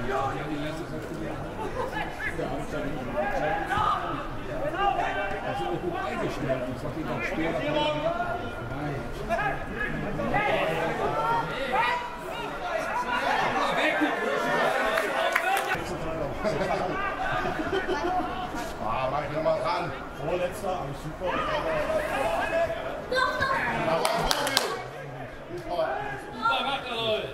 Mach ich nochmal ran. Vorletzter, aber super. Super, macht er, Leute.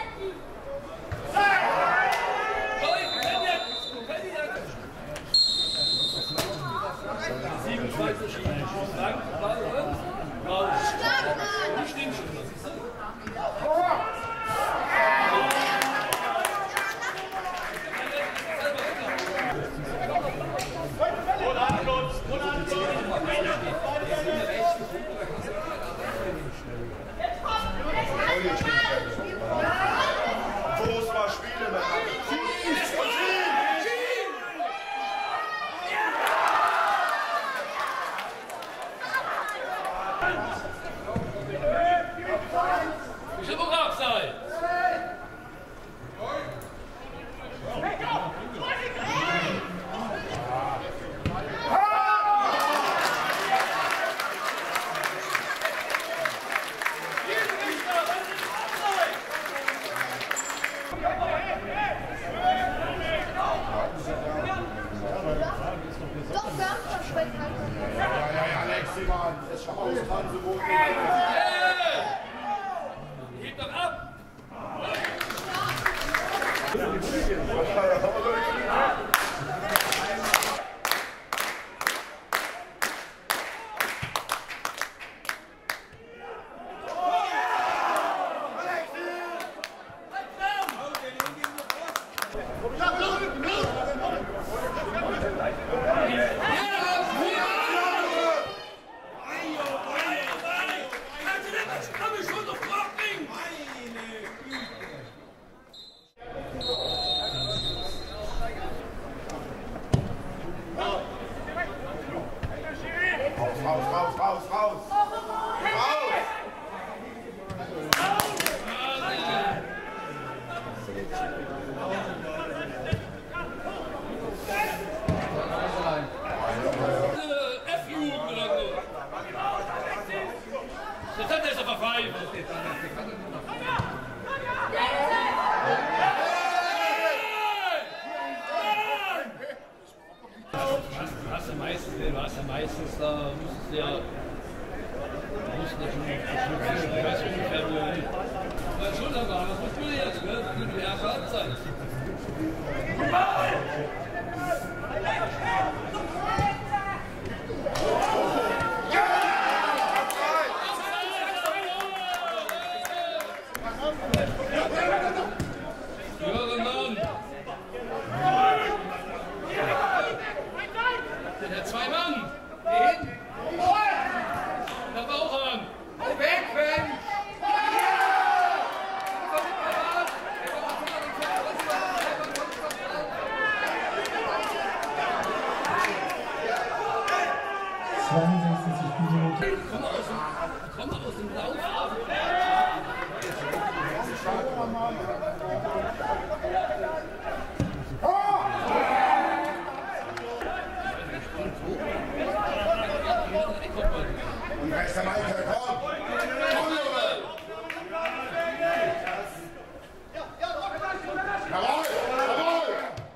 Hebt doch ab! Du hast ja meistens da, musst du ja, natürlich, weißt du, ungefähr, wo Schulter war, was musst du jetzt, ne? Das könnte die erste Halbzeit. Komm aus dem Lauf. Und wer ist der Meister? Komm! Komm, Junge! Jawohl! Jawohl!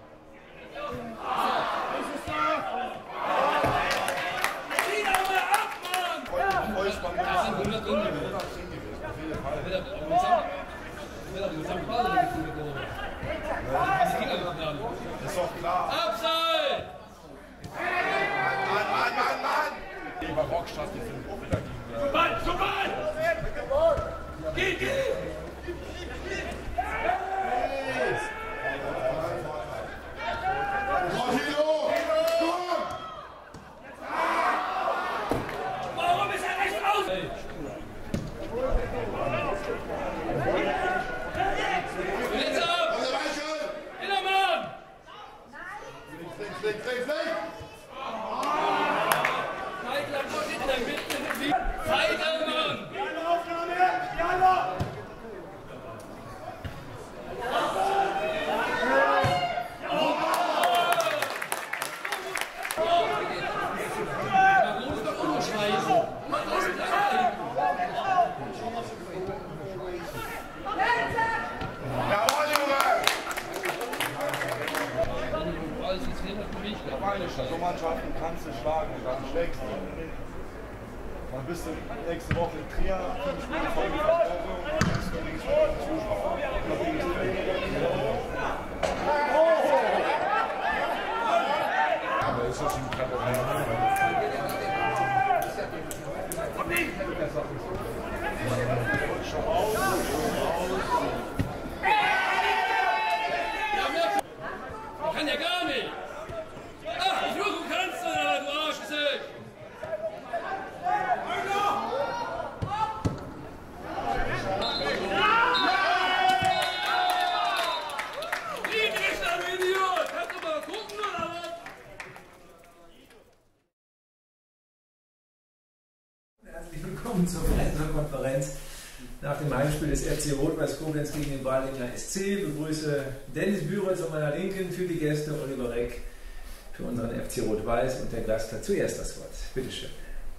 Das sind 100 drin gewesen. Ist doch klar. Abseits! Mann! Lieber Rockstadt, die sind auch wieder gegen. Zum Ball! Geh! Warum ist er nicht raus? Jetzt ab! Innermann! Links! Michael, wo steht denn bitte? Zeit, Mann! So Mannschaften kannst du schlagen, dann schlägst du. Dann bist du nächste Woche in Trier, 5 Spiele Folge Verfolgung, und dann bist du links vor dem Zuschauer. Aber ist das ein Kann ja gar nicht! Ach, ich du kannst, du Arschgesicht! Friedrichsland, du Idiot! Kannst du mal gucken, oder was? Herzlich willkommen zur Pressekonferenz nach dem Heimspiel des FC Rot-Weiß Koblenz gegen den Balinger SC. Ich begrüße Dennis Bührer zu meiner Linken, für die Gäste Oliver Reck für unseren FC Rot-Weiß, und der Gast hat zuerst das Wort. Bitte schön.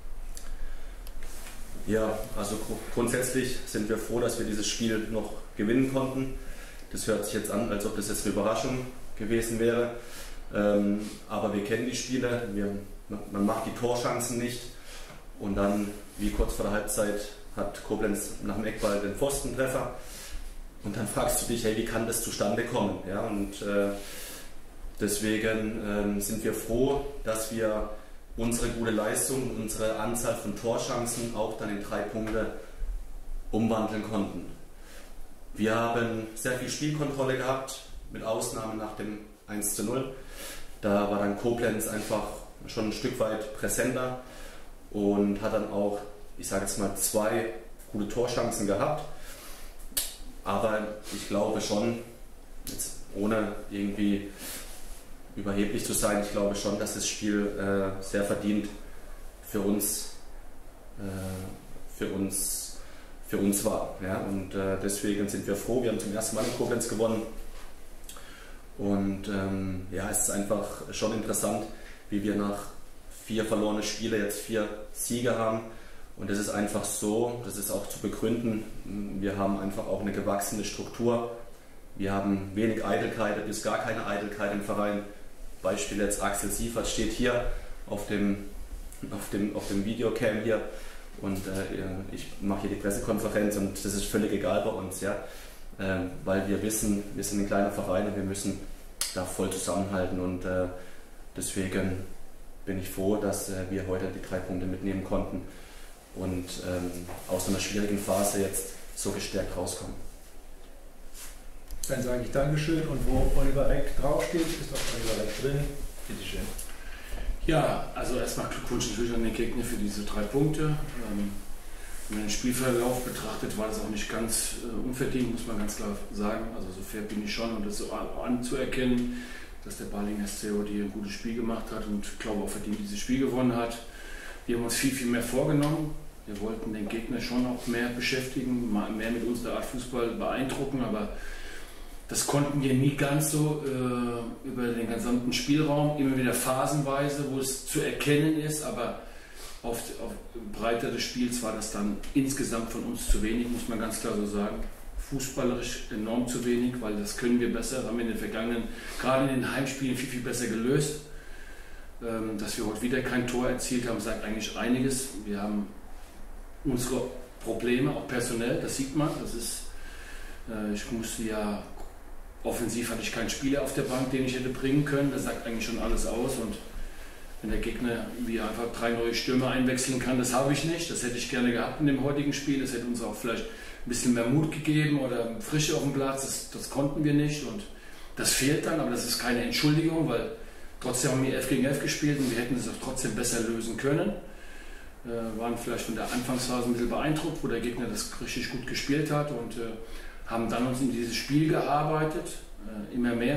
Ja, also grundsätzlich sind wir froh, dass wir dieses Spiel noch gewinnen konnten. Das hört sich jetzt an, als ob das jetzt eine Überraschung gewesen wäre. Aber wir kennen die Spiele, man macht die Torchancen nicht. Und dann, wie kurz vor der Halbzeit, hat Koblenz nach dem Eckball den Pfostentreffer. Und dann fragst du dich, hey, wie kann das zustande kommen? Ja, und deswegen sind wir froh, dass wir unsere gute Leistung, unsere Anzahl von Torchancen auch dann in 3 Punkte umwandeln konnten. Wir haben sehr viel Spielkontrolle gehabt, mit Ausnahme nach dem 1:0. Da war dann Koblenz einfach schon ein Stück weit präsenter und hat dann auch, ich sage jetzt mal, 2 gute Torchancen gehabt. Aber ich glaube schon, jetzt ohne irgendwie überheblich zu sein, ich glaube schon, dass das Spiel sehr verdient für uns war. Ja? Und deswegen sind wir froh, wir haben zum ersten Mal in Koblenz gewonnen. Und ja, es ist einfach schon interessant, wie wir nach 4 verlorene Spiele jetzt 4 Siege haben. Und das ist einfach so, das ist auch zu begründen, wir haben einfach auch eine gewachsene Struktur. Wir haben wenig Eitelkeit, bis gar keine Eitelkeit im Verein. Beispiel jetzt Axel Siefert steht hier auf dem Videocam hier und ich mache hier die Pressekonferenz, und das ist völlig egal bei uns, ja? Weil wir wissen, wir sind ein kleiner Verein und wir müssen da voll zusammenhalten, und deswegen bin ich froh, dass wir heute die 3 Punkte mitnehmen konnten und aus einer schwierigen Phase jetzt so gestärkt rauskommen. Dann sage ich Dankeschön, und wo Oliver Reck draufsteht, ist auch Oliver Reck drin. Bitte schön. Ja, also erstmal Glückwunsch natürlich an den Gegner für diese 3 Punkte. Wenn man den Spielverlauf betrachtet, war das auch nicht ganz unverdient, muss man ganz klar sagen. Also so fair bin ich schon, und das so anzuerkennen, dass der Balinger SC hier ein gutes Spiel gemacht hat und ich glaube auch verdient dieses Spiel gewonnen hat. Wir haben uns viel, viel mehr vorgenommen. Wir wollten den Gegner schon auch mehr beschäftigen, mehr mit unserer Art Fußball beeindrucken, aber das konnten wir nie ganz so über den gesamten Spielraum, immer wieder phasenweise, wo es zu erkennen ist, aber auf Breite des Spiels war das dann insgesamt von uns zu wenig, muss man ganz klar so sagen. Fußballerisch enorm zu wenig, weil das können wir besser, haben wir in den vergangenen, gerade in den Heimspielen viel, viel besser gelöst. Dass wir heute wieder kein Tor erzielt haben, sagt eigentlich einiges. Wir haben unsere Probleme, auch personell, das sieht man. Das ist, ich musste ja, offensiv hatte ich keinen Spieler auf der Bank, den ich hätte bringen können. Das sagt eigentlich schon alles aus. Und wenn der Gegner wie einfach 3 neue Stürmer einwechseln kann, das habe ich nicht. Das hätte ich gerne gehabt in dem heutigen Spiel. Das hätte uns auch vielleicht ein bisschen mehr Mut gegeben oder Frische auf dem Platz. Das konnten wir nicht, und das fehlt dann, aber das ist keine Entschuldigung, weil trotzdem haben wir 11 gegen 11 gespielt und wir hätten es auch trotzdem besser lösen können. Waren vielleicht von der Anfangsphase ein bisschen beeindruckt, wo der Gegner das richtig gut gespielt hat, und haben dann uns in dieses Spiel gearbeitet, immer mehr,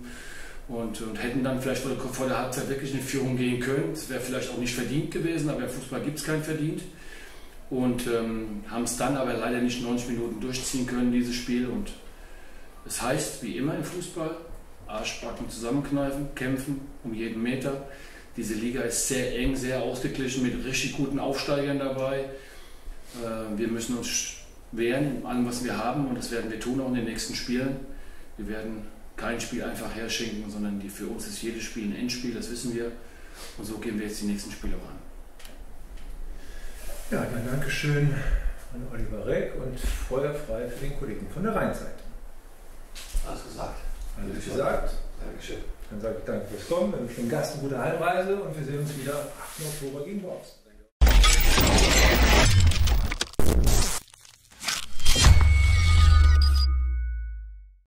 und hätten dann vielleicht vor der Halbzeit wirklich in Führung gehen können. Das wäre vielleicht auch nicht verdient gewesen, aber im Fußball gibt es kein Verdient. Und haben es dann aber leider nicht 90 Minuten durchziehen können, dieses Spiel. Und es heißt, wie immer im Fußball, Arschbacken zusammenkneifen, kämpfen um jeden Meter. Diese Liga ist sehr eng, sehr ausgeglichen, mit richtig guten Aufsteigern dabei. Wir müssen uns wehren in allem, was wir haben, und das werden wir tun auch in den nächsten Spielen. Wir werden kein Spiel einfach herschenken, sondern für uns ist jedes Spiel ein Endspiel, das wissen wir. Und so gehen wir jetzt die nächsten Spiele auch an. Ja, dann Dankeschön an Oliver Reck und feuerfrei für den Kollegen von der Rheinseite. Alles gesagt. Alles gesagt. Dankeschön. Dann sage ich danke fürs Kommen, wir wünschen den Gast eine gute Heimreise und wir sehen uns wieder am 8. Oktober gegen Worms.